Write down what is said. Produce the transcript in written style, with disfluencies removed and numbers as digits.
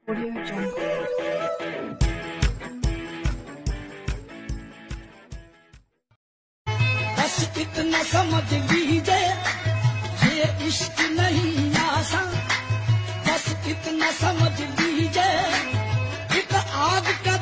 Audio Jungle. बस इतना समझ लीजिए ये इश्क नहीं आसान, बस इतना समझ लीजिए एक आग का